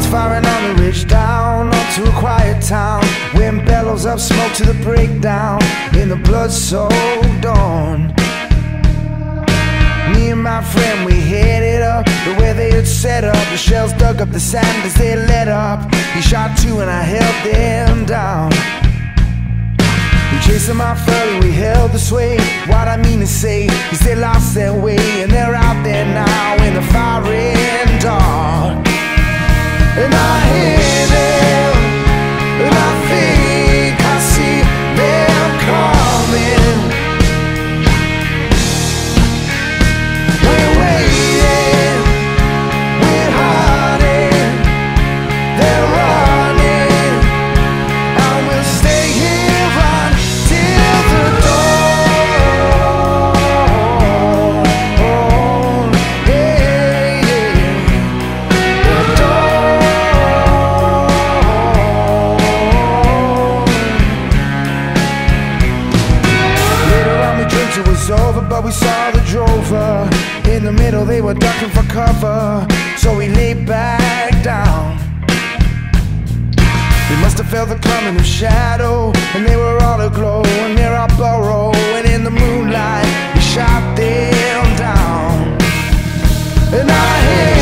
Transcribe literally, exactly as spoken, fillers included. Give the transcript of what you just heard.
firing on the ridge down onto a quiet town. Wind bellows up smoke to the breakdown in the blood-soaked dawn. Me and my friend, we headed up to where they had set up. The shells dug up the sand as they let up. He shot two and I held them down. We chased them out further, we held the sway. What I mean to say is they lost their way, and they're out there now in the firing dark. And I hear them, and I think I see them coming. We're waiting, we're hiding, they're running, and we'll stay here until the dawn. Yeah, yeah, the dawn. Later on we dreamt it was over, but we saw the drover. In the middle they were ducking for cover, so we lay back down. We must have felt the coming of shadow, and they were all aglow and near our burrow. And in the moonlight we shot them down. And I hear